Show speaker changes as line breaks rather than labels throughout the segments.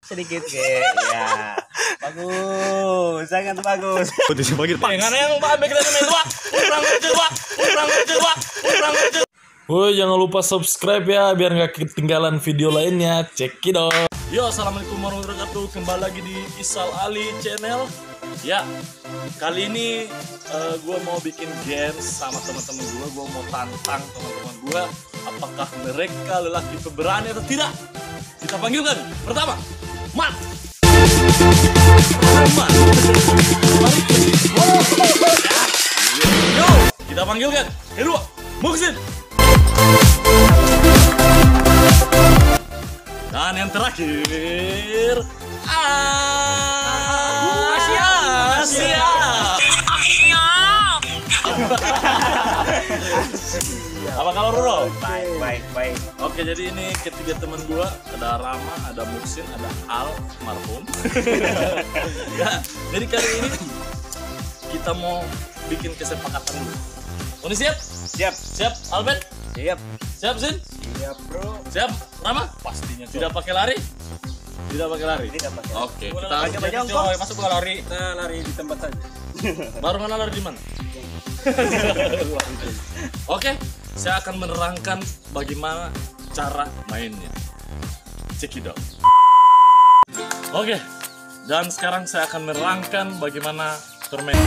sedikit ya bagus sangat bagus
Betul sih panggil Pak.
Yang yang Pak kita main dua. Kurang aja. Woi, jangan lupa subscribe ya biar nggak ketinggalan video lainnya. Cekidot. Yo, assalamualaikum warahmatullahi wabarakatuh. Kembali lagi di Isal Ali Channel. Ya, kali ini gue mau bikin games sama teman-teman gue. Gue mau tantang teman-teman gue. Apakah mereka lelaki pemberani atau tidak? Kita panggilkan. Pertama, Mat. Mat. Yo, kita panggilkan. Kedua, Muksin. Dan yang terakhir, Asia. Apa kalau Roro?
baik
Oke, jadi ini ketiga teman gua, ada Rama, ada Muksin, ada Al marhum. Ya, jadi kali ini kita mau bikin kesepakatan dulu. Ini siap Albert, siap Zin,
bro
siap Rama, pastinya tidak pakai lari. Oke, kita
coy
Masuk ke lari, kita lari di tempat saja.
baru mana lari di mana? Oke, saya akan menerangkan bagaimana cara mainnya. Cekidot. Oke, dan sekarang saya akan menerangkan bagaimana permainan.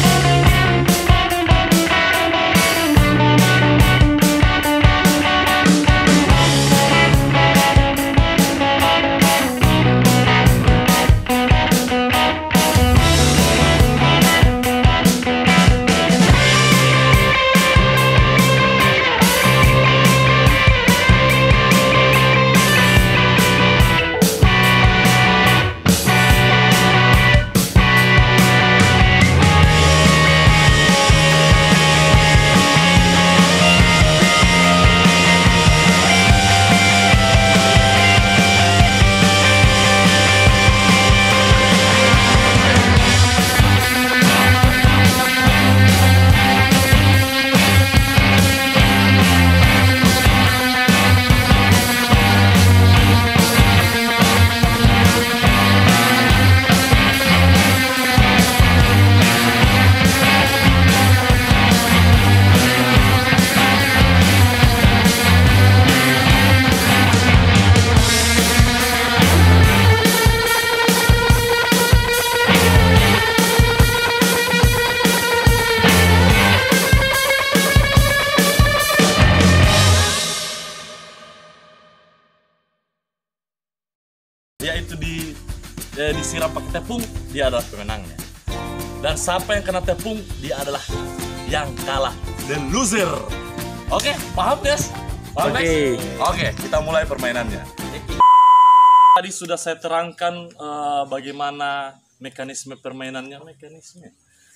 Yaitu disiram pakai tepung, dia adalah pemenangnya. Dan siapa yang kena tepung, dia adalah yang kalah, the loser. Oke, paham guys? Paham guys? Oke, kita mulai permainannya. Tadi sudah saya terangkan bagaimana mekanisme permainannya. Mekanisme.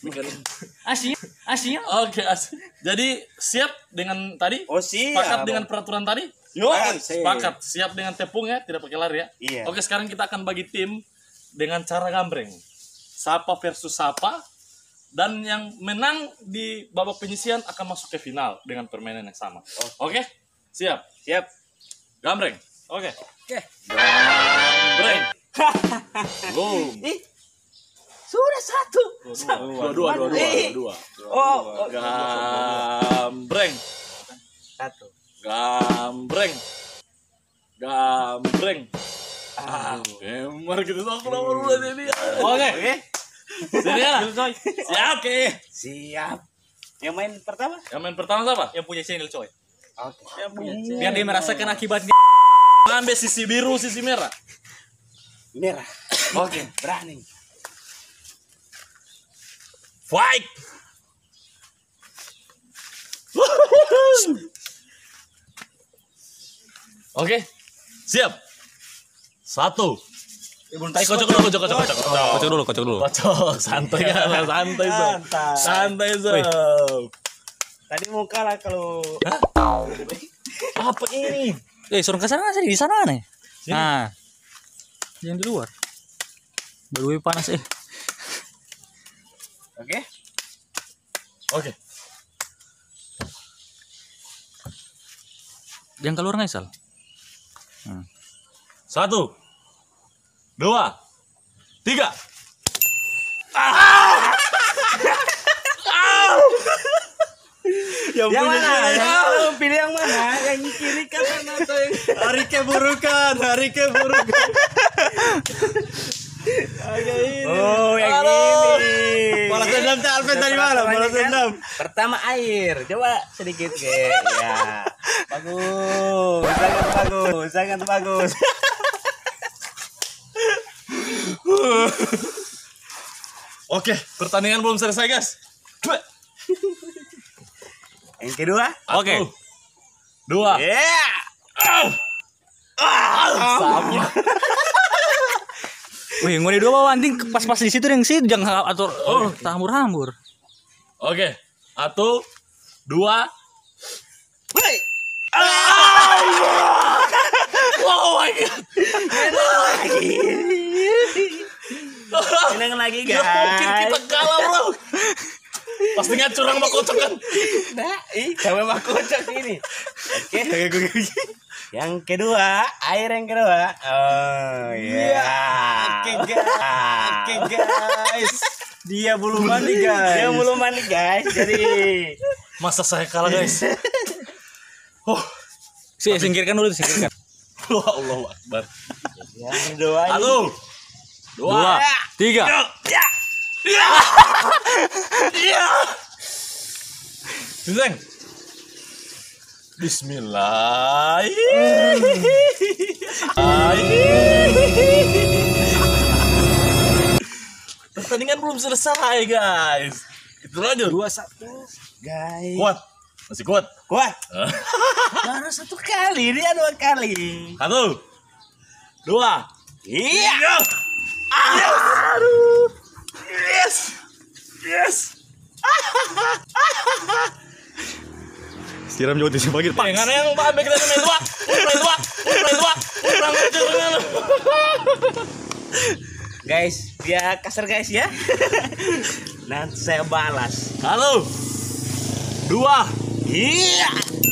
Asia. Oke, jadi siap dengan tadi?
Oh, siap.
Sepakat dengan peraturan tadi? Yo, sepakat. Siap dengan tepung ya, tidak pakai lari ya.
Iya.
Oke, sekarang kita akan bagi tim dengan cara gambreng. Sapa versus Sapa. Dan yang menang di babak penyisian akan masuk ke final dengan permainan yang sama. Oke? Siap. Gambreng. Oke. Gambreng. Boom.
sudah satu
Dua. Gambreng.
satu
Gambreng. Gemar gitu aku nomor udah ini. Oke. Sini ya.
siap yang main pertama
siapa?
Yang punya channel coy.
oke
Biar dia merasakan akibatnya.
Ambil sisi biru, sisi merah.
merah oke berani
Fight. Oke. Siap. Satu. Kocok dulu. Kocok, santai kan, santai sob.
tadi mau kalah kalau
Apa ini?
Suruh ke sana sih, di sana nih. Nah. Yang di luar. Baru panas
oke
Jangan keluar nggak, Sal?
Satu. 2, 3.
Yang mana? Yang pilih yang mana? Yang kiri kanan atau yang
Hari keburukan, hari keburukan.
Oh, yang
Aduh.
ini.
Balas dendam tak Alvin tadi mana? Balas dendam.
Pertama air. Coba sedikit ke. Ya. Bagus. Sangat bagus. Sangat bagus.
Oke, pertandingan belum selesai, guys.
Yang kedua.
Oke.
2.
Ya.
Sama.
Wih, ngomong dua bawa anjing pas-pas di situ yang sih jangan atur hambur-hambur.
Oke. 1, 2.
Woi.
Oh my god.
Menang lagi,
Ya mungkin kita
guys.
kalah, bro. Pastinya curang sama kocok kan.
Nah, sama mak kocok ini. Oke. Yang kedua, air yang kedua. Oh iya.
Oke, guys. Dia belum mandi, guys.
Dia belum mandi, guys. Jadi
Masa saya kalah, guys? Oh,
Singkirkan dulu, singkirkan.
Allahu Akbar.
yang kedua ini.
1, 2,
3.
Ya.
Bismillah. Bismillah. Pertandingan belum selesai, guys. Itu lanjut.
2-1, guys.
Kuat. Masih kuat.
Kuat. Baru 1 kali, dia 2 kali.
1, 2.
Iya.
Aduh. Yes. Yes.
Siram juga di sini
Pengen yang ambil kita main 2.
Guys, dia kasar guys ya. Nanti saya balas.
1, 2.
Iya.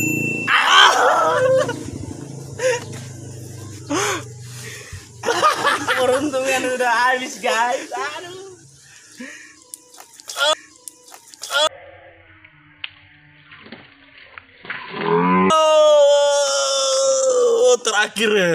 Peruntungan udah habis guys. Aduh.
Oh, terakhir ya.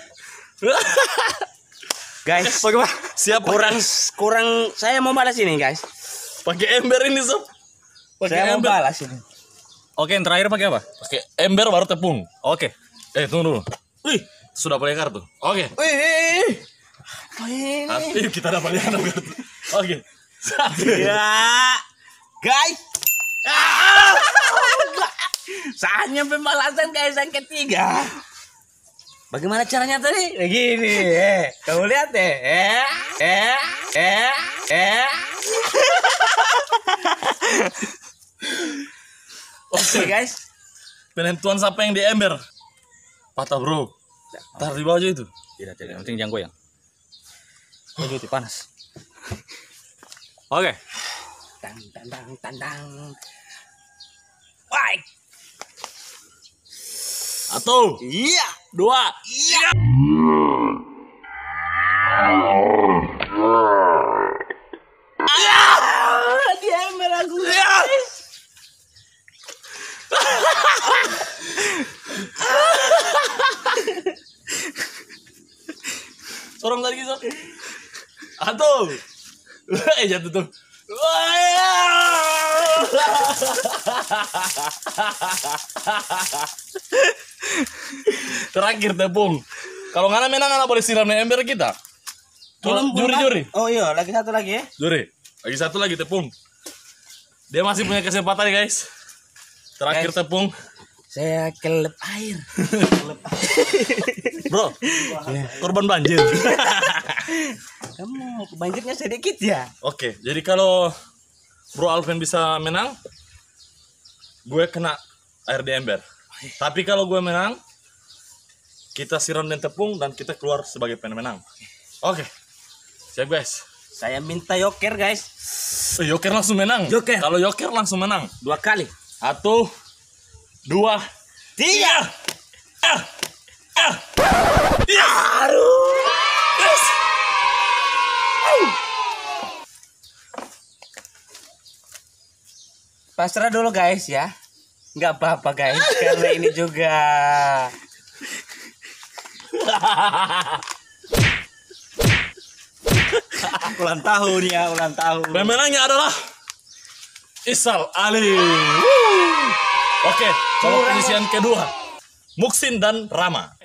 Guys,
Bagaimana? Siapa?
kurang saya mau balas ini guys.
Pakai ember ini, Sob.
Saya mau
Pakai ember.
balas ini.
Oke, yang terakhir pakai apa?
Pakai ember baru tepung.
Oke.
Tunggu dulu. Wih, sudah pakai kartu. Oke.
Wih.
Yuk kita dapat kartu. Oke. 1.
Ya. Guys. Saatnya pembalasan guys yang ketiga. Bagaimana caranya tadi? Begini, kamu lihat deh. Oke guys.
Penentuan siapa yang di ember? Patah, bro. Taruh di bawah aja itu.
Tidak, yang penting jangan goyang. Oh, jadi panas. Oke.
Tandang. Baik.
1,
Iya.
2.
Iya. Dia ember aku.
Sorong lagi, Sob. 1. Jatuh tuh. Terakhir tepung. Kalau nggak menang nggak boleh siram ember kita. Juri.
Oh iya, lagi satu lagi ya.
Juri. Lagi satu lagi tepung. Dia masih punya kesempatan, guys. Terakhir
Guys.
tepung.
Saya kelep air.
Bro, korban banjir.
Kamu banjirnya sedikit ya.
Oke, jadi kalau Bro Alvin bisa menang, gue kena air di ember. Tapi kalau gue menang, kita siram dengan tepung dan kita keluar sebagai pemenang. Oke, siap guys.
Saya minta yoker guys.
Yoker langsung menang.
Joker.
Kalau yoker langsung menang.
2 kali.
1, 2, 3.
Aduh.
Yes.
Pasrah dulu guys ya. Nggak apa-apa guys, karena ini juga ulang tahun ya, ulang tahun.
Pemenangnya adalah Isal Ali. Oke, kalau penyisian kedua Muksin dan Rama.